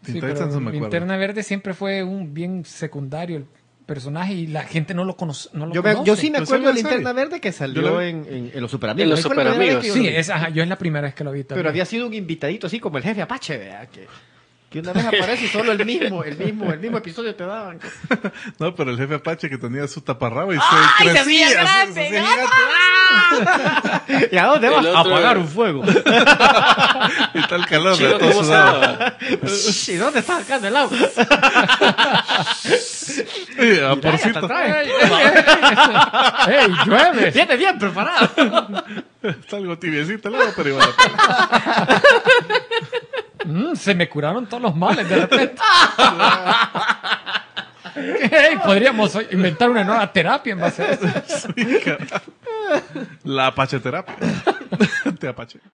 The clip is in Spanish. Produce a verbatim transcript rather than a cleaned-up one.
Teen Sí, Titans pero no me acuerdo. Linterna Verde siempre fue un bien secundario el personaje y la gente no lo, conoce, no lo Yo, me- conoce. yo sí me Pero acuerdo de salió en Linterna serie. Verde que Yo salió la vi. en, en, en Los Super Amigos. En Los Ahí fue la primera Super vez que yo Sí, lo vi. es, ajá, yo es la primera vez que lo vi también. Pero había sido un invitadito así como el jefe Apache, ¿verdad? Que, que una vez aparece y solo el mismo, el mismo, el mismo episodio te daban. No, pero el jefe Apache que tenía su taparrabo y se ¡Ay, se crecía. hacía se- grande! se hacía gigante. ¿Y a dónde vas? El A otro- apagar un fuego. Y está el calor de Chico, todo ¿cómo se sudado. llama? ¿Y dónde está sacando el agua? Sí, ah, por Mira, cierto, hasta atrás. ¡Ey, ey, ey! ¡Ey, llueve! Viene bien preparado. está algo tibiecito el agua, pero igual la pena. Mm, se me curaron todos los males de repente. Ey, podríamos hoy inventar una nueva terapia en base a eso. Sí, carajo. La Apache terapia. De Apache.